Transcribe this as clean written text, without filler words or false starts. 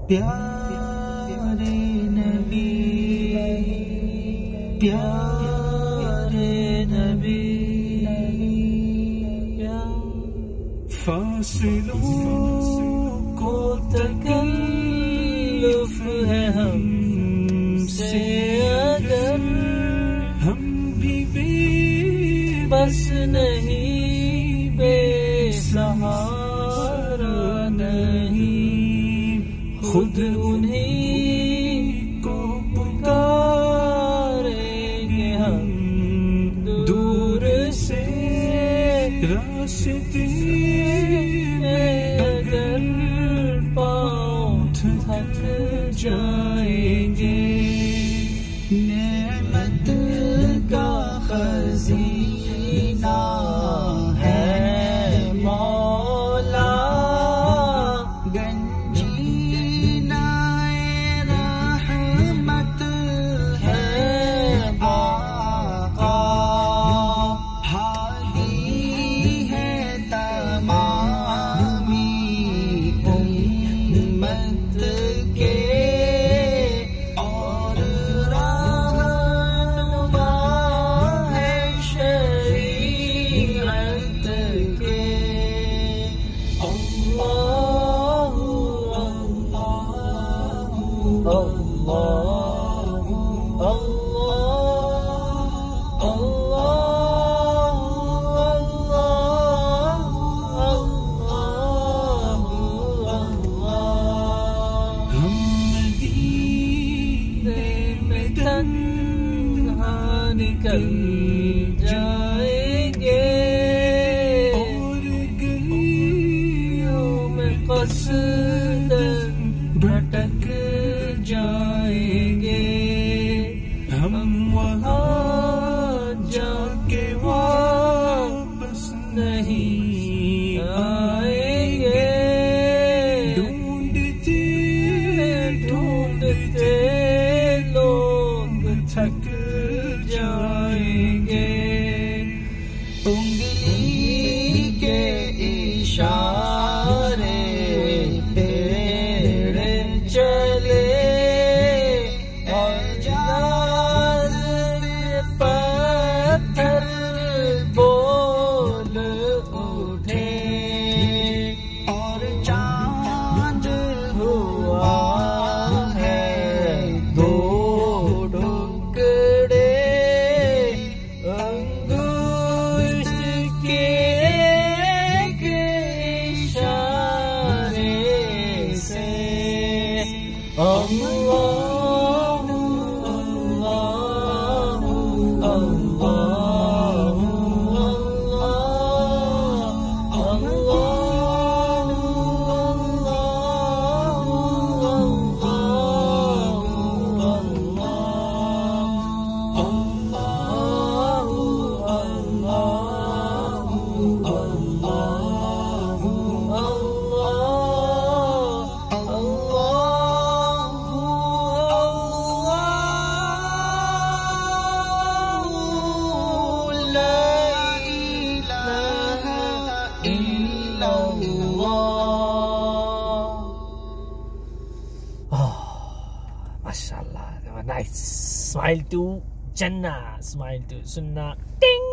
प्यारे नबी प्यारे नबी फासिलों को तकल्लुफ है हमसे अगर हम भी बेबस नहीं बेसहारा नहीं खुद उन्हीं को पुकारेंगे हम दूर से रास्ते अगर पाँव थक जाएंगे नेमत का खजीना है मौला गंजीना रहमत है आका हादी है तमामी उम्मत के और रहनुमा है शरीअत के अल्लाहु अल्लाहु अल्लाहु अल्लाहु हम मदीने में तन्हा निकल जाएंगे और गलियों में कसदन भटक जाएंगे हम वहाँ जाके वापस नहीं आएंगे ढूंढते ढूंढते लोग थक जाएंगे उंगली के इशारे पेड़ चले और जान से पत्थर बोल उठे और चांद हुआ है दो टुकड़े अंगूष्ठ के एक इशारे से अल्लाहु अल्लाहु अल्लाहु Mashallah, nice. Smile to Jannah, smile to Sunnah. Ding.